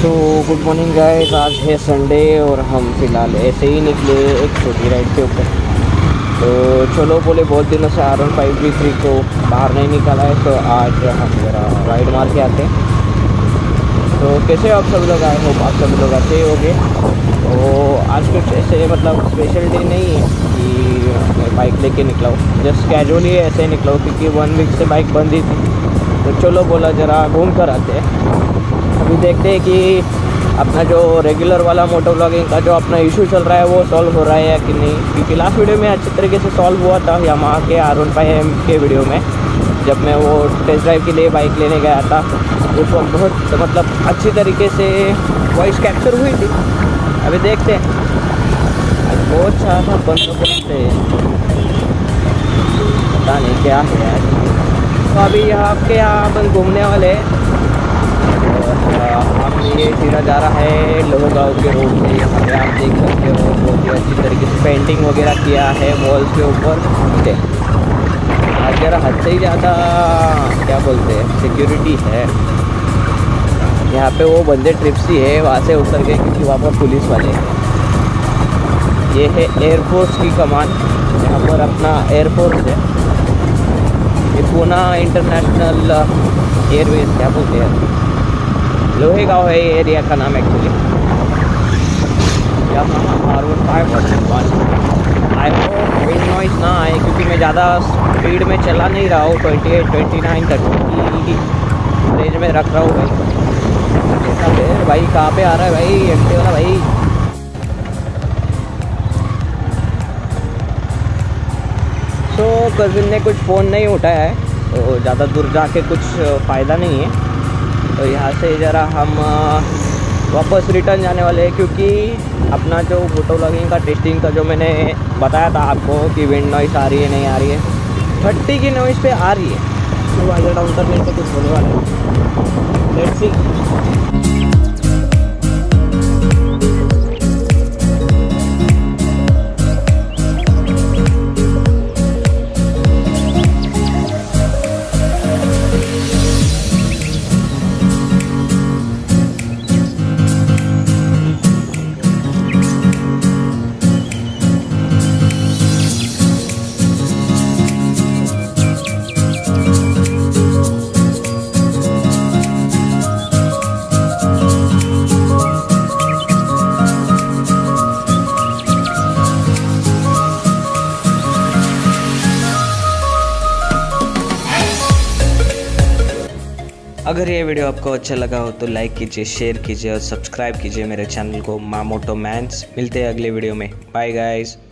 So good morning guys, आज है Sunday और हम फ़िलहाल ऐसे ही निकले एक छोटी राइड के ऊपर। तो चलो बोले बहुत दिनों से R15 V3 को बाहर नहीं निकाला है, तो आज हम ज़रा राइड मार के आते हैं। तो कैसे आप सब लोग आए हो, आप सब लोग अच्छे ही होंगे। तो आज कुछ ऐसे मतलब स्पेशल डे नहीं है कि मैं बाइक लेके निकला हूँ, जस्ट कैजुअली ऐसे ही निकला हूँ क्योंकि 1 वीक से बाइक बंद ही थी। तो चलो बोला ज़रा घूम कर आते हैं। अभी देखते हैं कि अपना जो रेगुलर वाला मोटो व्लॉगिंग का जो अपना इशू चल रहा है वो सॉल्व हो रहा है या कि नहीं, क्योंकि लास्ट वीडियो में अच्छे तरीके से सॉल्व हुआ था यामाहा के R15M के वीडियो में, जब मैं वो टेस्ट ड्राइव के लिए बाइक लेने गया था। उस वक्त बहुत मतलब अच्छी तरीके से वॉइस कैप्चर हुई थी। अभी देखते हैं, आज बहुत सारा बंदोबस्त है, पता नहीं क्या है आज। तो अभी यहाँ के यहाँ अपन घूमने वाले हैं। हम ये सीधा जा रहा है लोहगांव के रोड से। यहाँ पे आप देख सकते हो बहुत ही अच्छी तरीके से पेंटिंग वगैरह किया है वॉल्स के ऊपर। आज जरा हद से ही ज़्यादा क्या बोलते हैं सिक्योरिटी है यहाँ पे। वो बंदे ट्रिप्सी है, वहाँ से उतर गए क्योंकि वहाँ पर पुलिस वाले हैं। ये है एयरफोर्स की कमान, यहाँ पर अपना एयरफोर्स है। ये पूना इंटरनेशनल एयरवेज क्या बोलते हैं, लोहेगांव है ये एरिया का नाम actually. I hope wind noise ना आए क्योंकि मैं ज़्यादा स्पीड में चला नहीं रहा हूँ। 28, 29, 30 की रेंज में रख रहा हूँ भाई। भाई कहाँ पे आ रहा है भाई एमटी वाला भाई। सो कज़िन ने कुछ फ़ोन नहीं उठाया है, तो ज़्यादा दूर जाके कुछ फ़ायदा नहीं है। तो यहाँ से ज़रा हम वापस रिटर्न जाने वाले हैं क्योंकि अपना जो मोटो व्लॉगिंग का टेस्टिंग का जो मैंने बताया था आपको कि विंड नॉइस आ रही है नहीं आ रही है, 30 की नॉइस पे आ रही है। तो वाइजर डाउन करने तो कुछ होने वाला है, लेट्स सी। अगर ये वीडियो आपको अच्छा लगा हो तो लाइक कीजिए, शेयर कीजिए और सब्सक्राइब कीजिए मेरे चैनल को मामोटो मैन्स। मिलते हैं अगले वीडियो में। Bye guys.